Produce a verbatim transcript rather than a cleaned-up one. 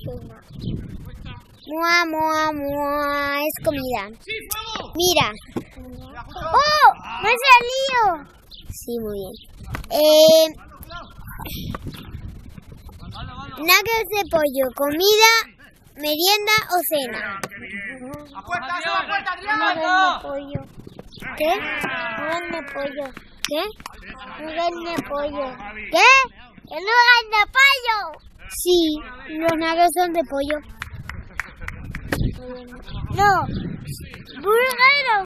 cena. Mua, mua, mua, es comida. Mira. ¡Oh! ¡Me he salido! Sí, muy bien. Eh, nuggets de pollo, comida, merienda o cena. Nuggets de pollo. ¿Qué? Nuggets de pollo. ¿Qué? Nuggets de pollo. ¿Qué? ¿El nuggets de pollo? Sí, los nuggets son de pollo. No, burger o